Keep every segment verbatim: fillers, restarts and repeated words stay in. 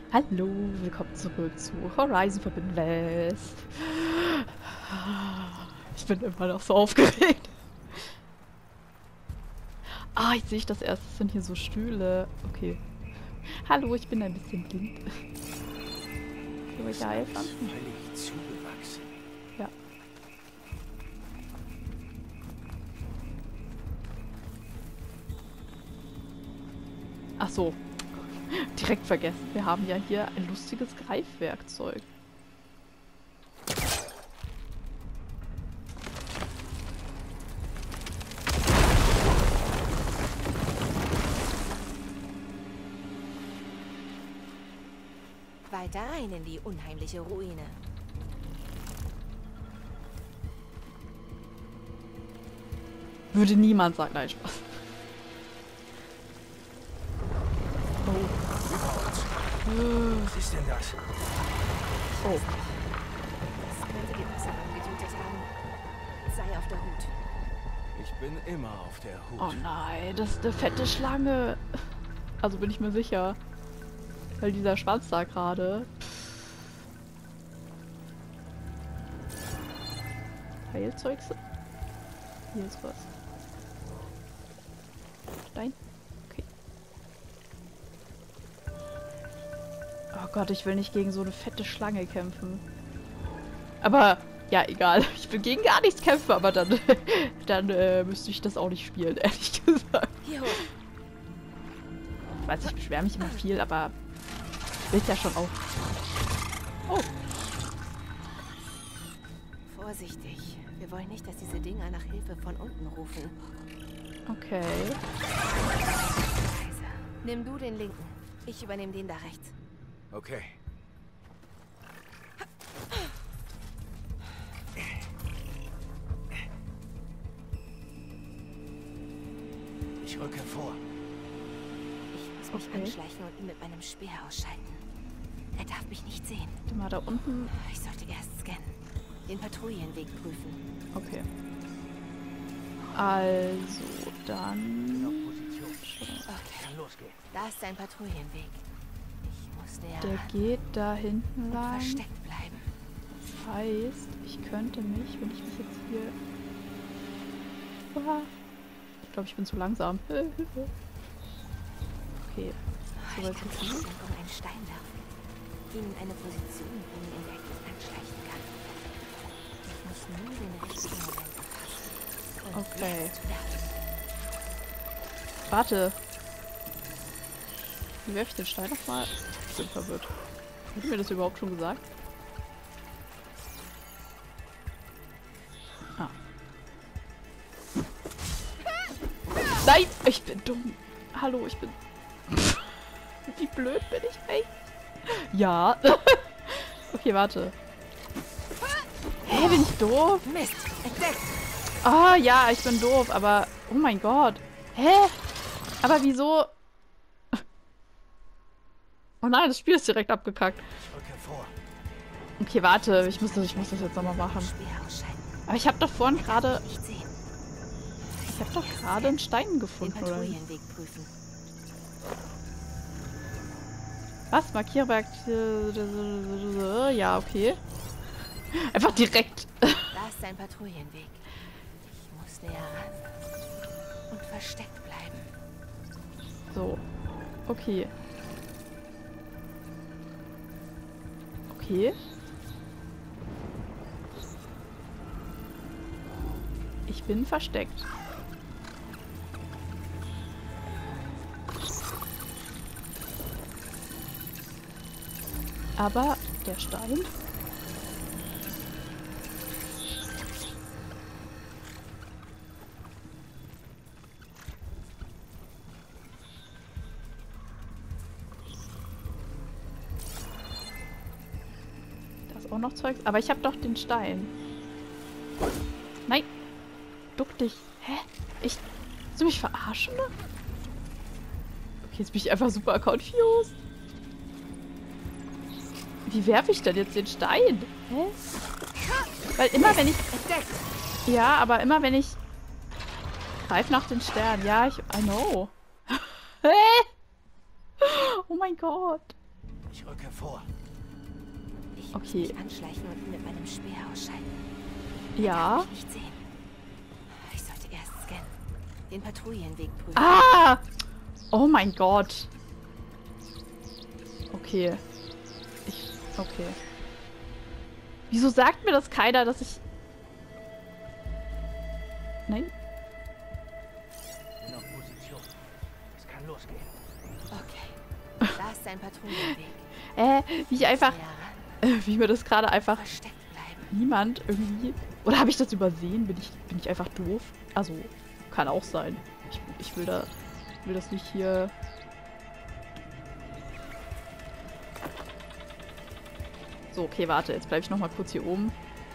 Hallo, willkommen zurück zu Horizon Forbidden West. Ich bin immer noch so aufgeregt. Ah, jetzt sehe ich das erst. Das sind hier so Stühle. Okay. Hallo, ich bin ein bisschen blind. Kann ich euch helfen? Völlig zugewachsen. Ja. Ach so. Direkt vergessen. Wir haben ja hier ein lustiges Greifwerkzeug. Weiter rein in die unheimliche Ruine. Würde niemand sagen. Nein, Spaß. Oh. Was ist denn das? Oh. Das könnte die Wasserraum getötet haben. Sei auf der Hut. Ich bin immer auf der Hut. Oh nein, das ist eine fette Schlange. Also bin ich mir sicher. Weil dieser Schwanz da gerade. Heilzeugs. Hier ist was. Stein. Okay. Oh Gott, ich will nicht gegen so eine fette Schlange kämpfen. Aber, ja, egal. Ich will gegen gar nichts kämpfen, aber dann, dann äh, müsste ich das auch nicht spielen, ehrlich gesagt. Hier hoch. Ich weiß, ich beschwere mich immer viel, aber ich will ja schon auch. Oh. Vorsichtig. Wir wollen nicht, dass diese Dinger nach Hilfe von unten rufen. Okay. Leise. Nimm du den linken. Ich übernehme den da rechts. Okay. Ich rücke vor. Ich muss mich Okay. anschleichen und ihn mit meinem Speer ausschalten. Er darf mich nicht sehen. Warte mal, da unten. Ich sollte erst scannen. Den Patrouillenweg prüfen. Okay. Also, dann. Okay. Kann losgehen. Da ist ein Patrouillenweg. Ich muss näher Der ran geht da hinten und lang. versteckt bleiben. Das heißt, ich könnte mich, wenn ich mich jetzt hier. Ah. Ich glaube, ich bin zu langsam. Okay. So Ich weit kann so zum gut. Zentrum einen Stein werfen. Ihn in eine Position bringen, in der ich mich anschleichen kann. Ich muss nur den richtigen Moment erfassen. Und Okay. jetzt werfen. Warte. Wie werfe ich den Stein nochmal? Ich bin verwirrt. Hat mir das überhaupt schon gesagt? Ah. Nein! Ich bin dumm. Hallo, ich bin... Wie blöd bin ich echt? Ja. Okay, warte. Hä, bin ich doof? Mist! Entdeckt! Ah, ja, ich bin doof, aber... Oh mein Gott. Hä? Aber wieso... Oh nein, das Spiel ist direkt abgekackt. Ich rücke vor. Okay, warte, ich muss das, ich muss das jetzt nochmal machen. Speer ausschalten. Aber ich habe doch vorhin gerade... Nicht sehen. Ich habe doch gerade einen Stein Den gefunden, oder? Patrouillenweg prüfen. Was? Markierwerk... Ja, okay. Einfach direkt. Da ist ein Patrouillenweg. Ich muss näher ran. Und versteckt bleiben. So. Okay. Okay. Ich bin versteckt. Aber der Stein... Da ist auch noch Zeugs. Aber ich habe doch den Stein. Nein. Duck dich. Hä? Ich... Willst du mich verarschen? Okay, jetzt bin ich einfach super confused. Wie werfe ich denn jetzt den Stein? Hä? Weil immer wenn ich... Entdeckt! Ja, aber immer wenn ich... Greif nach den Sternen. Ja, ich... I know. Hä? Oh mein Gott. Ich rücke vor. Ich Okay. muss mich anschleichen und ihn mit meinem Speer ausschalten. Ja. Kann ich nicht sehen. Ich sollte erst scannen. Den Patrouillenweg prüfen. Ah! Oh mein Gott. Okay. Ich. Okay. Wieso sagt mir das keiner, dass ich. Nein? Noch Position. Es kann losgehen. Okay. Da ist ein Patrouillenweg. Äh, wie ich einfach. Näher Äh, wie mir das gerade einfach. ran. Versteckt bleiben. Niemand irgendwie. Oder habe ich das übersehen? Bin ich, bin ich einfach doof? Also, kann auch sein. Ich, ich will da. will das nicht hier. So, okay, warte. Jetzt bleibe ich noch mal kurz hier oben.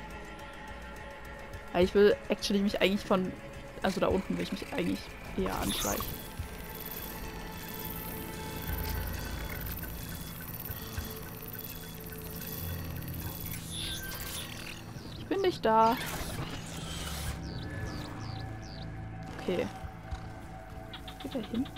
Weil ich will actually mich eigentlich von. Also da unten will ich mich eigentlich eher anschleichen. Ich bin nicht da. Okay. Geht er hin?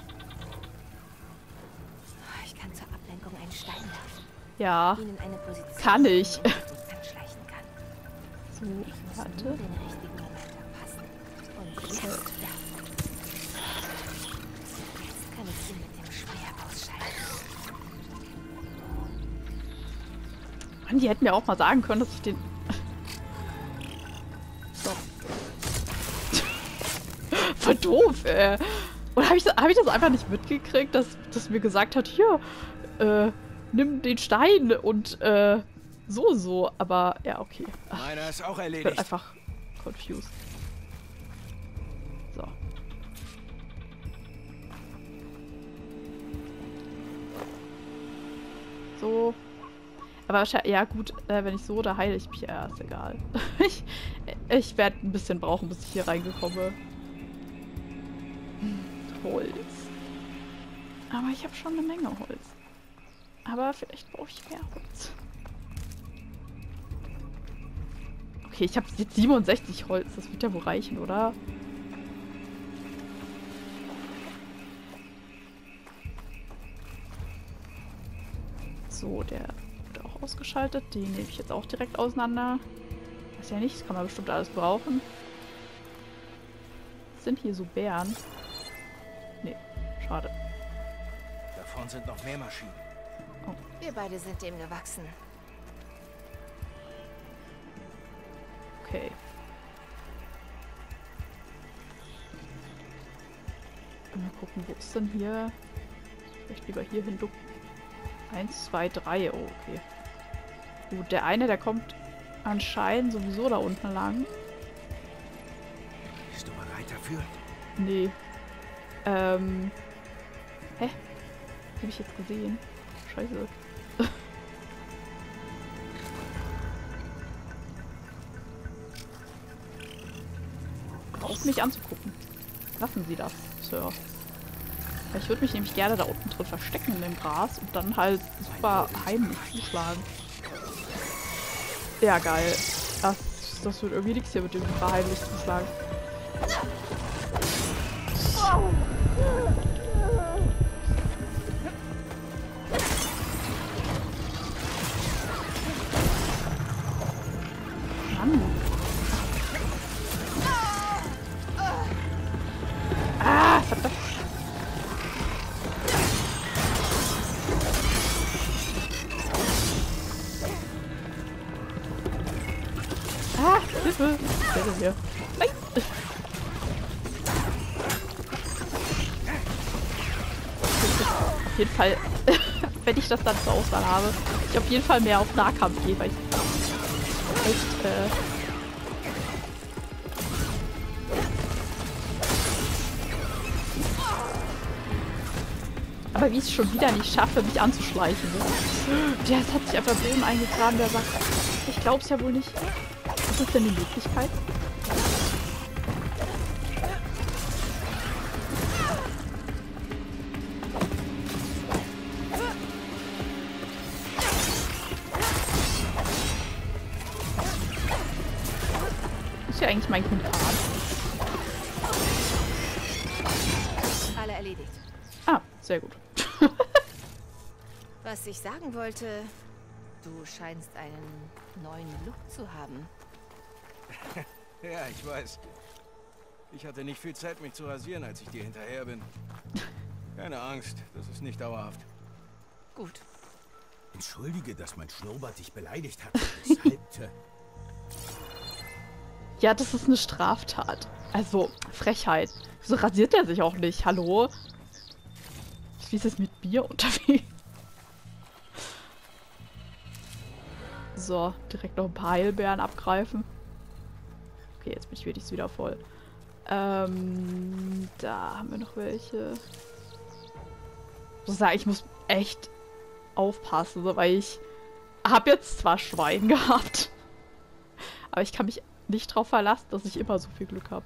Ich kann zur Ablenkung einen Stein werfen. Ja, Ihn in eine Position, kann ich. in der ich anschleichen kann. So, Ich muss nur warte. den richtigen Moment verpassen. Und jetzt werfen. Jetzt kann ich ihn mit dem Speer ausschalten. Mann, die hätten ja auch mal sagen können, dass ich den... So. Voll doof, ey. Oder habe ich, hab ich das einfach nicht mitgekriegt, dass, dass mir gesagt hat, hier, äh, nimm den Stein und, äh, so, so. Aber, ja, okay. Ach, Meiner ist auch ich bin erledigt. einfach confused. So. So. Aber wahrscheinlich, ja gut, äh, wenn ich so, da heile ich mich. Ja, ist egal. ich ich werde ein bisschen brauchen, bis ich hier reingekomme. Hm, Holz. Aber ich habe schon eine Menge Holz. Aber vielleicht brauche ich mehr Holz. Okay, ich habe jetzt siebenundsechzig Holz. Das wird ja wohl reichen, oder? So, der wird auch ausgeschaltet. Den nehme ich jetzt auch direkt auseinander. Weiß ja nicht, das kann man bestimmt alles brauchen. Sind hier so Bären? Nee, schade. Davon sind noch mehr Maschinen. Wir beide sind dem gewachsen. Okay. Mal gucken, wo ist denn hier? Vielleicht lieber hier hin ducken. Eins, zwei, drei. Oh, okay. Gut, der eine, der kommt anscheinend sowieso da unten lang. Bist du bereit dafür? Nee. Ähm. Hä? Hab ich jetzt gesehen? Scheiße. Auf mich anzugucken. Lassen Sie das, Sir. Ich würde mich nämlich gerne da unten drin verstecken in dem Gras und dann halt super heimlich zuschlagen. Ja, geil. Das, das wird irgendwie nichts hier mit dem super heimlich zuschlagen. Mann. Ah, verdammt. Ah, Hilfe. Was ist denn hier? Nein. Auf jeden Fall, wenn ich das dann zur Auswahl habe, ich auf jeden Fall mehr auf Nahkampf gehe, weil ich echt, äh... Aber wie ich es schon wieder nicht schaffe, mich anzuschleichen. Ne? Der hat sich einfach Boden eingegraben, der sagt, ich glaub's ja wohl nicht. Was ist denn die Möglichkeit? Ist ja eigentlich mein Kumpan. Alle erledigt. Ah, sehr gut. Was ich sagen wollte, du scheinst einen neuen Look zu haben. Ja, ich weiß. Ich hatte nicht viel Zeit, mich zu rasieren, als ich dir hinterher bin. Keine Angst, das ist nicht dauerhaft. Gut. Entschuldige, dass mein Schnurrbart dich beleidigt hat. Weshalb? Ja, das ist eine Straftat. Also, Frechheit. Wieso rasiert er sich auch nicht? Hallo? Wie ist es mit Bier unterwegs? So, direkt noch ein paar Heilbeeren abgreifen. Okay, jetzt bin ich wenigstens wieder voll. Ähm, da haben wir noch welche. Ich muss sagen, ich muss echt aufpassen, so, weil ich habe jetzt zwar Schwein gehabt, aber ich kann mich nicht drauf verlassen, dass ich immer so viel Glück habe.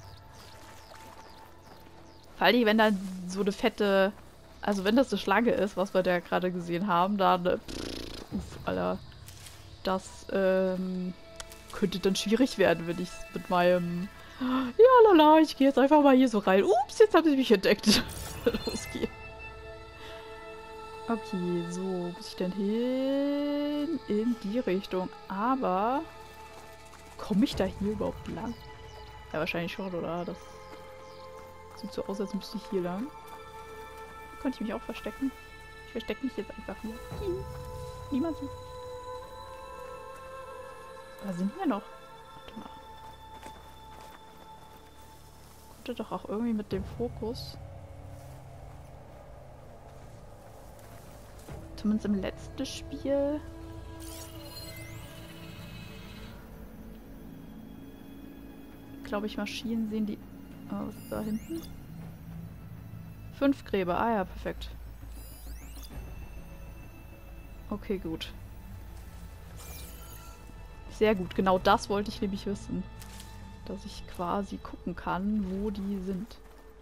Vor allem, wenn dann so eine fette, also wenn das eine Schlange ist, was wir da gerade gesehen haben, dann, äh, pff, uff, Alter, das ähm, könnte dann schwierig werden, wenn ich mit meinem, ja lala, ich gehe jetzt einfach mal hier so rein. Ups, jetzt haben sie mich entdeckt. Losgehen. Okay, so, wo muss ich denn hin? In die Richtung. Aber komme ich da hier überhaupt lang? Ja, wahrscheinlich schon, oder? Das sieht so aus, als müsste ich hier lang. Könnte ich mich auch verstecken? Ich verstecke mich jetzt einfach hier. Niemand sieht. Aber sind hier noch? Warte mal. Konnte doch auch irgendwie mit dem Fokus. Zumindest im letzten Spiel. Glaube ich, Maschinen sehen die. Oh, was ist da hinten? Fünf Gräber. Ah ja, perfekt. Okay, gut. Sehr gut. Genau das wollte ich nämlich wissen. Dass ich quasi gucken kann, wo die sind.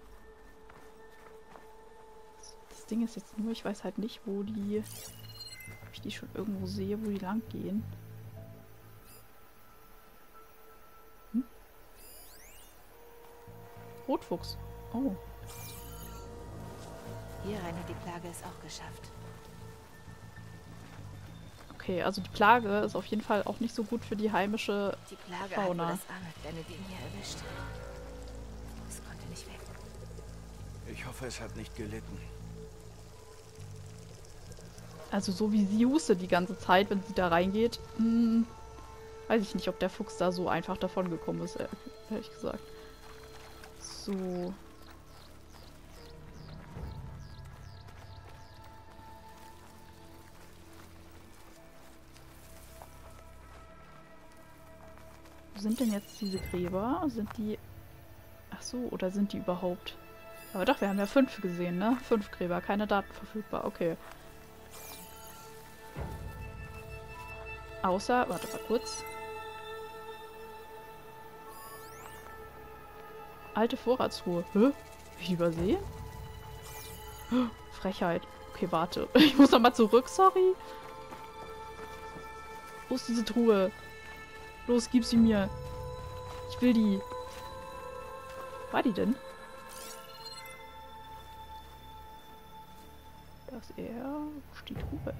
Das Ding ist jetzt nur, ich weiß halt nicht, wo die... Ob ich die schon irgendwo sehe, wo die lang gehen. Hm? Rotfuchs. Oh. Hier rein hat die Plage es auch geschafft. Okay, also die Plage ist auf jeden Fall auch nicht so gut für die heimische Die Plage Fauna. hat wohl das arme kleine Ding hier erwischt. Es konnte nicht weg. Ich hoffe, es hat nicht gelitten. Also so wie sie hustet die ganze Zeit, wenn sie da reingeht, hm, weiß ich nicht, ob der Fuchs da so einfach davon gekommen ist, ehrlich gesagt. So. Wo sind denn jetzt diese Gräber? Sind die... Ach so, oder sind die überhaupt... Aber doch, wir haben ja fünf gesehen, ne? Fünf Gräber, keine Daten verfügbar, okay. Außer, warte mal kurz. Alte Vorratsruhe. Hä? Hab ich die übersehen? Hä? Frechheit. Okay, warte. Ich muss nochmal zurück, sorry. Wo ist diese Truhe? Los, gib sie mir. Ich will die. Wo war die denn? Da ist er. Wo steht die Truhe?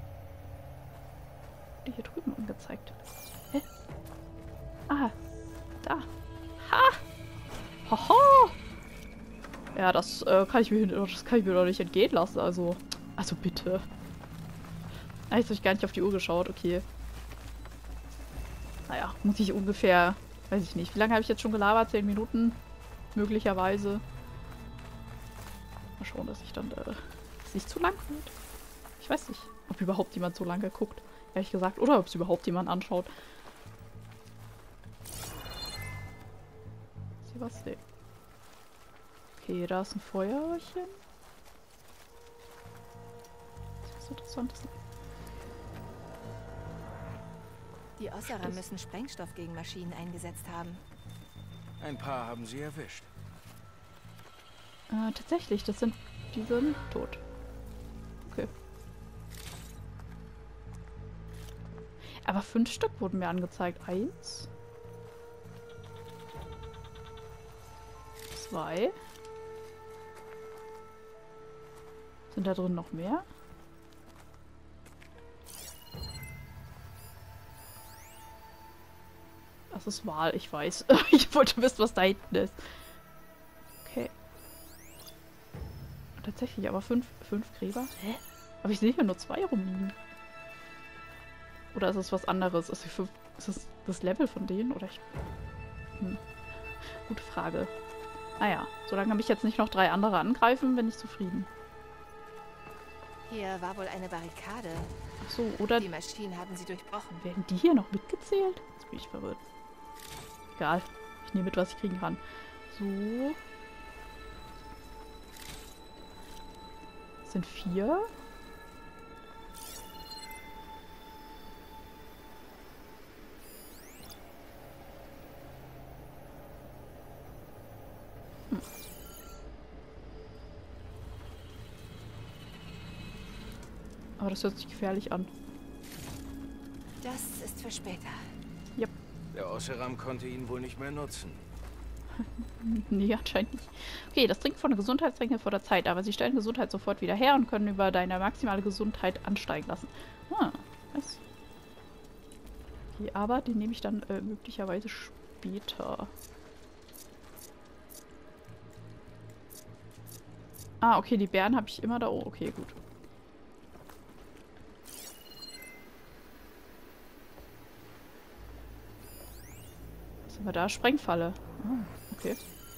Die hier drüben angezeigt. Hä? Ah, da. Ha! Haha! Ja, das, äh, kann ich mir, das kann ich mir doch nicht entgehen lassen, also. Also bitte. Ah, jetzt habe ich gar nicht auf die Uhr geschaut, okay. Naja, muss ich ungefähr, weiß ich nicht. Wie lange habe ich jetzt schon gelabert? Zehn Minuten? Möglicherweise. Mal schauen, dass ich dann, äh, dass es nicht zu lang wird. Ich weiß nicht, ob überhaupt jemand so lange guckt. Ehrlich gesagt. Oder ob es überhaupt jemand anschaut. Ist hier was? Nee. Okay, da ist ein Feuerchen. Ist was Interessantes? Die Osserer müssen Sprengstoff gegen Maschinen eingesetzt haben. Ein paar haben sie erwischt. Äh, tatsächlich, das sind... Die sind tot. Okay. Aber fünf Stück wurden mir angezeigt. Eins. Zwei. Sind da drin noch mehr? Das ist Wal, ich weiß. Ich wollte wissen, was da hinten ist. Okay. Tatsächlich, aber fünf, fünf Gräber? Hä? Aber ich sehe hier nur zwei rumliegen. Oder ist es was anderes? Ist, die fünf, ist es das Level von denen? Oder ich... Hm. Gute Frage. Naja, solange mich jetzt nicht noch drei andere angreifen, bin ich zufrieden. Hier war wohl eine Barrikade. Ach so, oder Die Maschinen haben sie durchbrochen. werden die hier noch mitgezählt? Jetzt bin ich verwirrt. Egal. Ich nehme mit, was ich kriegen kann. So. Das sind vier. Hm. Aber das hört sich gefährlich an. Das ist für später. Yep. Der Osseram konnte ihn wohl nicht mehr nutzen. Nee, anscheinend nicht. Okay, das Trinken von Gesundheitstränken vor der Zeit, aber sie stellen Gesundheit sofort wieder her und können über deine maximale Gesundheit ansteigen lassen. Ah, nice. Okay, aber den nehme ich dann äh, möglicherweise später. Ah, okay, die Bären habe ich immer da. Oh, okay, gut. Was haben wir da? Sprengfalle. Ah, okay.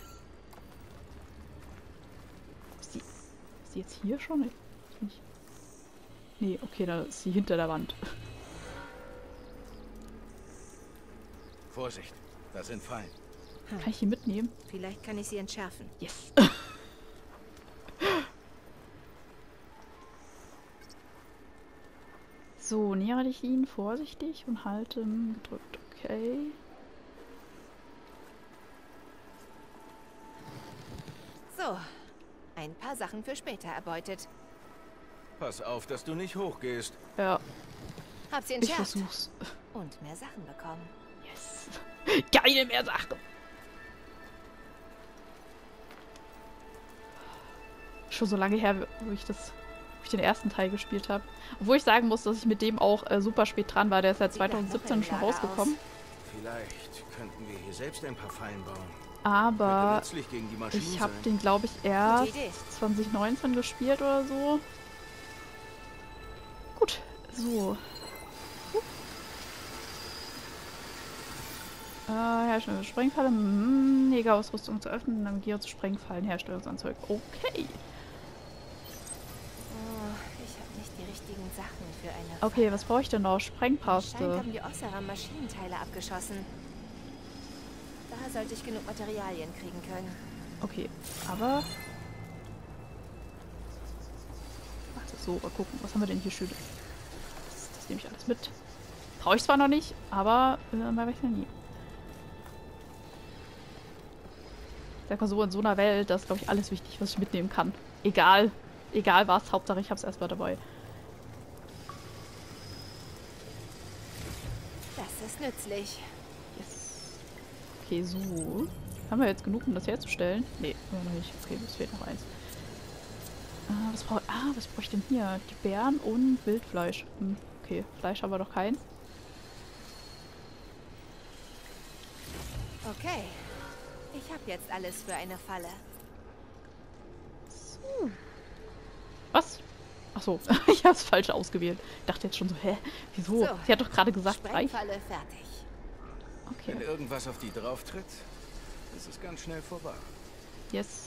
Ist die, ist die jetzt hier schon? Ich nicht. Nee, okay, da ist sie hinter der Wand. Vorsicht, da sind Fallen. Kann ich die mitnehmen? Vielleicht kann ich sie entschärfen. Yes. So, nähere dich ihn vorsichtig und halte gedrückt. Okay. So, ein paar Sachen für später erbeutet. Pass auf, dass du nicht hochgehst. Ja, Hab sie ich entschärft. versuch's. Und mehr Sachen bekommen. Yes. Geile mehr Sachen. Schon so lange her, wo ich das, wo ich den ersten Teil gespielt habe. Obwohl ich sagen muss, dass ich mit dem auch äh, super spät dran war. Der ist ja zwanzig siebzehn schon rausgekommen. Vielleicht könnten wir hier selbst ein paar Fallen bauen. Aber Könnte nützlich gegen die Maschinen ich habe sein. den, glaube ich, erst Gute Idee. zwanzig neunzehn gespielt oder so. Gut, so. Äh, Herstellung Sprengfalle. Hm, Negerausrüstung zu öffnen, navigiere zu Sprengfallen, Herstellungsanzeug. Okay. Oh, ich habe nicht die richtigen Sachen für eine... Okay, was brauche ich denn noch? Anscheinend Sprengpaste. haben die Osseram Maschinenteile abgeschossen. Da sollte ich genug Materialien kriegen können. Okay, aber... Warte, so, mal gucken. Was haben wir denn hier Schönes? Das, das nehme ich alles mit. Brauche ich zwar noch nicht, aber äh, man weiß ja nie. Sag mal so, in so einer Welt, da ist, glaube ich, alles wichtig, was ich mitnehmen kann. Egal. Egal was, Hauptsache ich habe es erstmal dabei. Das ist nützlich. Yes. Okay, so. Haben wir jetzt genug, um das herzustellen? Nee, immer noch nicht. Okay, es fehlt noch eins. Ah, was brauche ah, was brauche ich denn hier? Die Beeren und Wildfleisch. Hm, okay, Fleisch haben wir doch keins. Okay. Ich habe jetzt alles für eine Falle. So. Was? Ach so, ich habe es falsch ausgewählt. Ich dachte jetzt schon so, hä? Wieso? So, Sie hat doch gerade gesagt, drei. Sprengfalle fertig. Okay, Wenn irgendwas auf die drauf tritt, ist es ganz schnell vorbei. yes.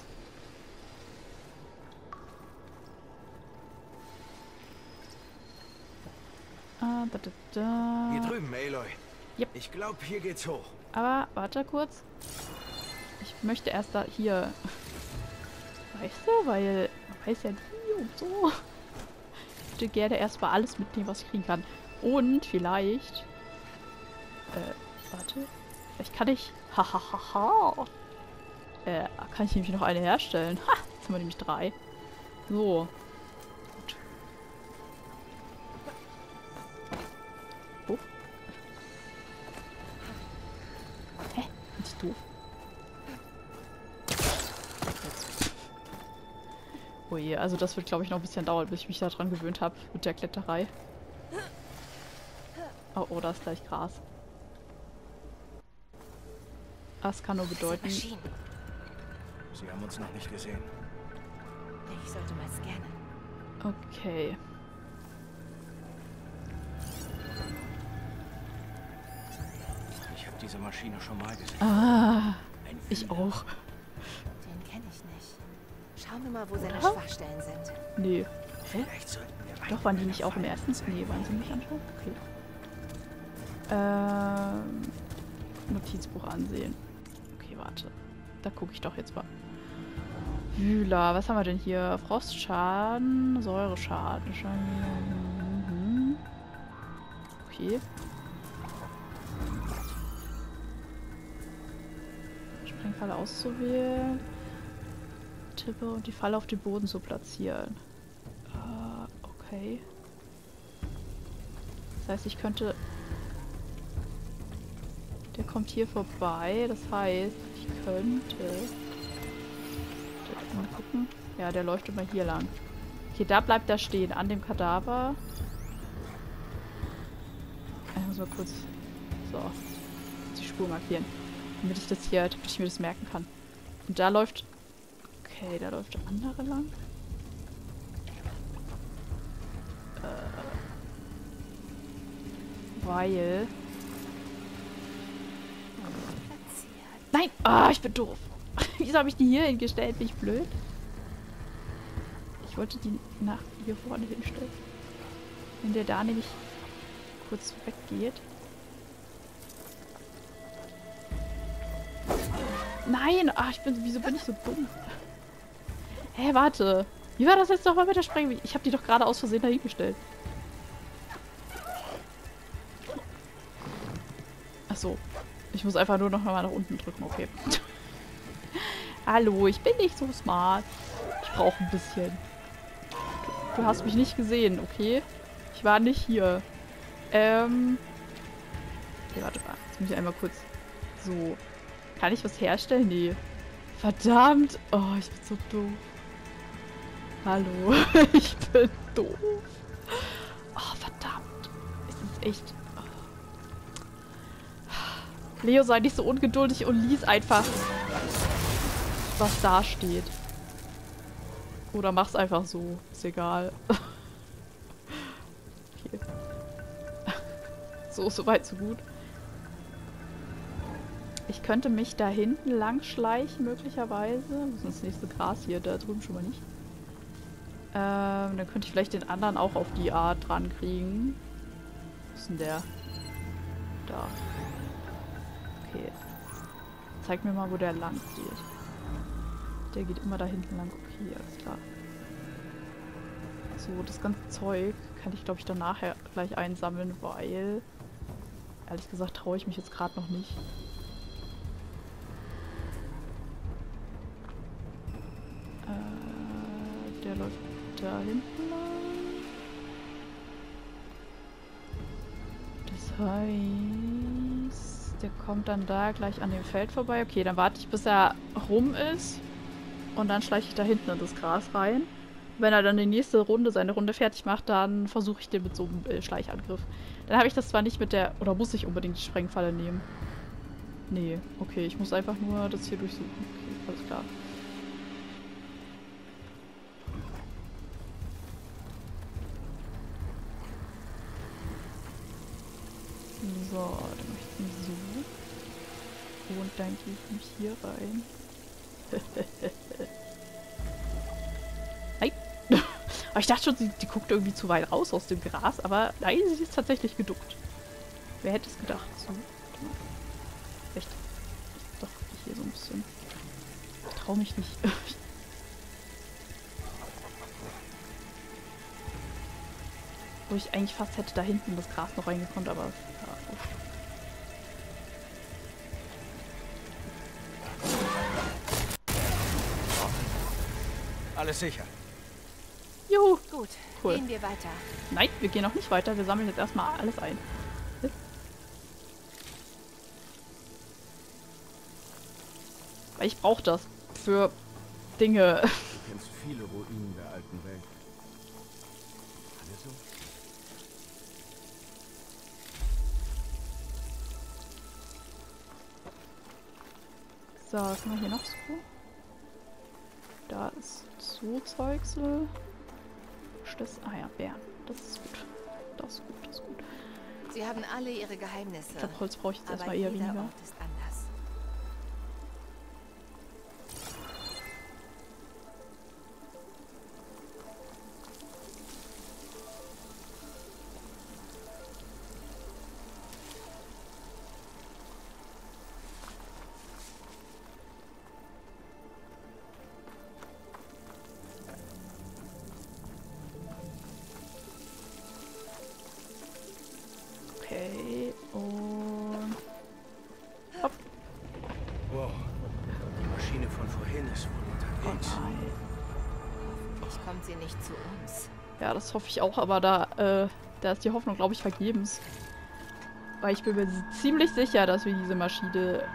Ah, da, da, da. Hier drüben, Aloy. Yep. Ich glaube, hier geht's hoch. Aber, warte kurz. Ich möchte erst da hier. Weißt du, weil man weiß ja nie und so. Ich würde gerne erstmal alles mitnehmen, was ich kriegen kann. Und vielleicht. Äh, warte. Vielleicht kann ich. Hahaha. äh, kann ich nämlich noch eine herstellen. Ha! Jetzt haben wir nämlich drei. So. Gut. Oh. Hä? Bist du doof? Oh je, also das wird, glaube ich, noch ein bisschen dauern, bis ich mich daran gewöhnt habe mit der Kletterei. Oh, oh, da ist gleich Gras. Das kann nur bedeuten... Maschinen. Sie haben uns noch nicht gesehen. Ich sollte mal scannen. Okay. Ich habe diese Maschine schon mal gesehen. Ah, Ein ich Wiener. auch. Den kenne ich nicht. Schauen wir mal, wo seine Oder? Schwachstellen sind. Nee. Vielleicht sollten wir Doch, waren die nicht auch im ersten? Nee, waren sie nicht anscheinend? Okay. Ähm, Notizbuch ansehen. Okay, warte. Da gucke ich doch jetzt mal. Wühler, was haben wir denn hier? Frostschaden, Säureschaden. Mhm. Okay. Sprengfalle auszuwählen. Tippe und die Falle auf den Boden zu platzieren. Äh, okay. Das heißt, ich könnte... Der kommt hier vorbei. Das heißt, ich könnte... Mal gucken. Ja, der läuft immer hier lang. Okay, da bleibt er stehen. An dem Kadaver. Ich muss mal kurz... So. Die Spur markieren. Damit ich das hier... Damit ich mir das merken kann. Und da läuft... Okay, da läuft der andere lang. Äh... Weil... Nein! Ah, ich bin doof. Wieso habe ich die hier hingestellt? Bin ich blöd? Ich wollte die nach hier vorne hinstellen. Wenn der da nämlich kurz weggeht. Nein! Ah, ich bin... Wieso bin ich so dumm? Hä, hey, warte. Wie war das jetzt nochmal mit der Sprengweite? Ich habe die doch gerade aus Versehen da hingestellt. Ach so. Ich muss einfach nur noch mal nach unten drücken, okay. Hallo, ich bin nicht so smart. Ich brauche ein bisschen. Du, du hast mich nicht gesehen, okay? Ich war nicht hier. Ähm. Okay, warte mal. Jetzt muss ich einmal kurz... So. Kann ich was herstellen? Nee. Verdammt. Oh, ich bin so doof. Hallo. Ich bin doof. Oh, verdammt. Es ist echt... Leo, sei nicht so ungeduldig und lies einfach, was da steht. Oder mach's einfach so. Ist egal. Okay. So, so weit, so gut. Ich könnte mich da hinten lang schleichen, möglicherweise. Das ist das nächste Gras hier, da drüben schon mal nicht. Ähm, dann könnte ich vielleicht den anderen auch auf die Art dran kriegen. Wo ist denn der? Da. Okay. Zeig mir mal, wo der lang geht. Der geht immer da hinten lang. Okay, alles klar. So, das ganze Zeug kann ich, glaube ich, dann nachher gleich einsammeln, weil... Ehrlich gesagt traue ich mich jetzt gerade noch nicht. Äh, der läuft da hinten lang. Das heißt... Der kommt dann da gleich an dem Feld vorbei. Okay, dann warte ich, bis er rum ist. Und dann schleiche ich da hinten in das Gras rein. Wenn er dann die nächste Runde, seine Runde fertig macht, dann versuche ich den mit so einem äh, Schleichangriff. Dann habe ich das zwar nicht mit der... Oder muss ich unbedingt die Sprengfalle nehmen? Nee, okay, ich muss einfach nur das hier durchsuchen. Okay, alles klar. So, dann mache ich es so. Und dann gehe ich mich hier rein. Nein! Aber ich dachte schon, sie, die guckt irgendwie zu weit raus aus dem Gras, aber nein, sie ist tatsächlich geduckt. Wer hätte es gedacht? So. Echt. Doch, ich hier so ein bisschen. Ich traue mich nicht. Wo ich eigentlich fast hätte da hinten in das Gras noch reingekommen, aber ja, wurscht. Alles sicher. Juhu! Gut, Cool. gehen wir weiter. Nein, wir gehen noch nicht weiter. Wir sammeln jetzt erstmal alles ein. Weil ich brauche das für Dinge. Du kennst viele Ruinen der alten Welt. Alle so? So, was haben wir hier noch so? Da ist Zoozeugsel. Das, ah ja, Bären. Das ist gut. Das ist gut, das ist gut. Sie haben alle ihre Geheimnisse. Ich glaube, Holz brauche ich jetzt aber erstmal eher jeder weniger. Ort ist anders. Okay, und... Hopp. Wow. Die Maschine von vorhin ist wohl Oh unterwegs. nein. Hoffentlich kommt sie nicht zu uns. Ja, das hoffe ich auch, aber da, äh, da ist die Hoffnung, glaube ich, vergebens. Weil ich bin mir ziemlich sicher, dass wir diese Maschine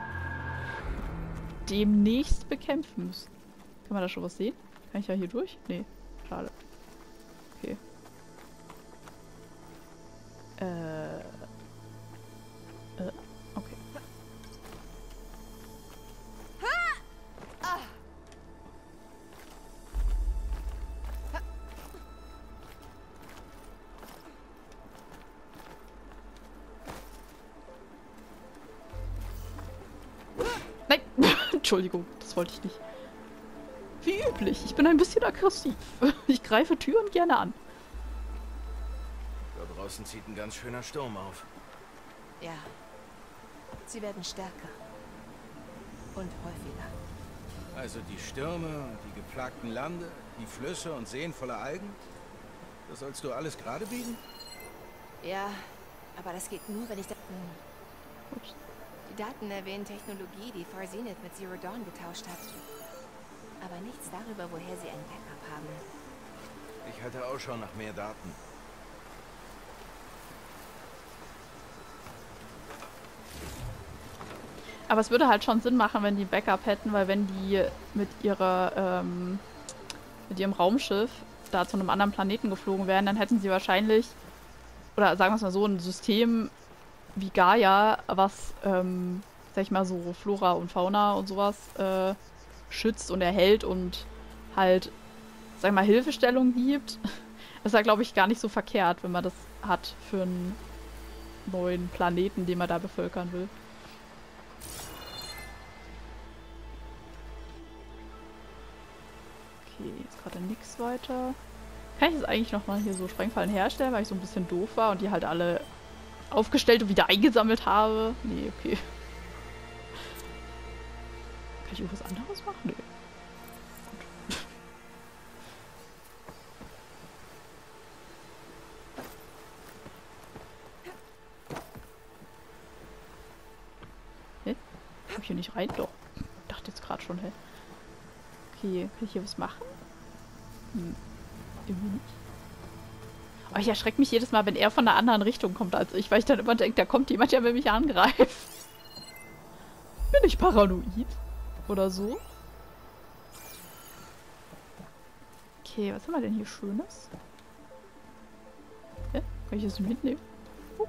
demnächst bekämpfen müssen. Kann man da schon was sehen? Kann ich ja hier durch? Nee, schade. Okay. Äh. Äh, okay. Nein! Entschuldigung, das wollte ich nicht. Wie üblich, ich bin ein bisschen aggressiv. Ich greife Türen gerne an. Da draußen zieht ein ganz schöner Sturm auf. Ja. Sie werden stärker. Und häufiger. Also die Stürme und die geplagten Lande, die Flüsse und Seen voller Algen? Das sollst du alles gerade biegen? Ja, aber das geht nur, wenn ich... Da hm. Ups. Die Daten erwähnen Technologie, die Farsenet mit Zero Dawn getauscht hat. Aber nichts darüber, woher sie ein Backup haben. Ich halte Ausschau nach mehr Daten. Aber es würde halt schon Sinn machen, wenn die ein Backup hätten, weil wenn die mit ihrer, ähm, mit ihrem Raumschiff da zu einem anderen Planeten geflogen wären, dann hätten sie wahrscheinlich, oder sagen wir es mal so, ein System wie Gaia, was, ähm, sag ich mal so, Flora und Fauna und sowas äh, schützt und erhält und halt, sag ich mal, Hilfestellung gibt. Das ist ja, glaube ich, gar nicht so verkehrt, wenn man das hat für einen neuen Planeten, den man da bevölkern will. Okay, jetzt gerade nichts weiter. Kann ich jetzt eigentlich nochmal hier so Sprengfallen herstellen, weil ich so ein bisschen doof war und die halt alle aufgestellt und wieder eingesammelt habe? Nee, okay. Kann ich irgendwas anderes machen? Nee. Gut. Hä? Komm ich hier nicht rein? Doch. Ich dachte jetzt gerade schon, hä? Okay, kann ich hier was machen? Hm. Irgendwie nicht. Aber ich erschrecke mich jedes Mal, wenn er von einer anderen Richtung kommt als ich, weil ich dann immer denke, da kommt jemand, der will mich angreift. Bin ich paranoid? Oder so? Okay, was haben wir denn hier Schönes? Ja, kann ich das mitnehmen? Uh.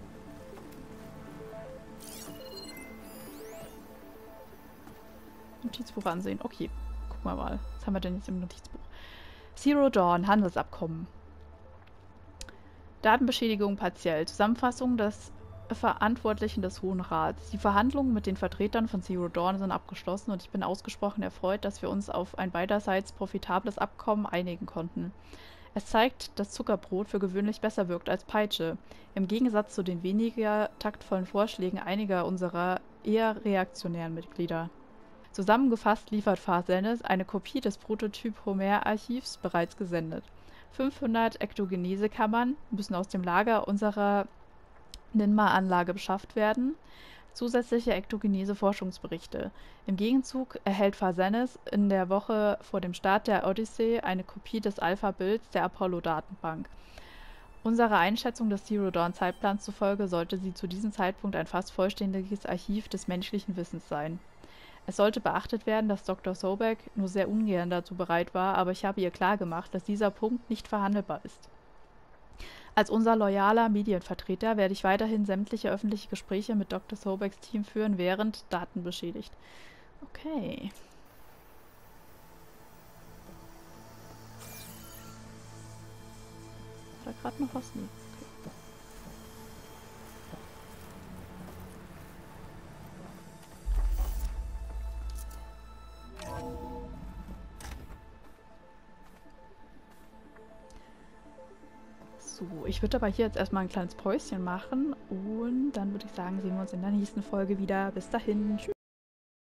Notizbuch ansehen. Okay, gucken wir mal. Was haben wir denn jetzt im Notizbuch? Zero Dawn, Handelsabkommen. Datenbeschädigung partiell. Zusammenfassung des Verantwortlichen des Hohen Rats. Die Verhandlungen mit den Vertretern von Zero Dawn sind abgeschlossen und ich bin ausgesprochen erfreut, dass wir uns auf ein beiderseits profitables Abkommen einigen konnten. Es zeigt, dass Zuckerbrot für gewöhnlich besser wirkt als Peitsche, im Gegensatz zu den weniger taktvollen Vorschlägen einiger unserer eher reaktionären Mitglieder. Zusammengefasst liefert Farsenet eine Kopie des Prototyp-Homer-Archivs bereits gesendet. fünfhundert Ektogenese-Kammern müssen aus dem Lager unserer Ninma-Anlage beschafft werden. Zusätzliche Ektogenese-Forschungsberichte. Im Gegenzug erhält Farsenet in der Woche vor dem Start der Odyssey eine Kopie des Alpha-Bilds der Apollo-Datenbank. Unserer Einschätzung des Zero Dawn-Zeitplans zufolge sollte sie zu diesem Zeitpunkt ein fast vollständiges Archiv des menschlichen Wissens sein. Es sollte beachtet werden, dass Doktor Sobek nur sehr ungern dazu bereit war, aber ich habe ihr klargemacht, dass dieser Punkt nicht verhandelbar ist. Als unser loyaler Medienvertreter werde ich weiterhin sämtliche öffentliche Gespräche mit Doktor Sobeks Team führen, während Daten beschädigt. Okay. War da gerade noch was? Nee. Okay. So, ich würde aber hier jetzt erstmal ein kleines Päuschen machen und dann würde ich sagen, sehen wir uns in der nächsten Folge wieder. Bis dahin. Tschüss.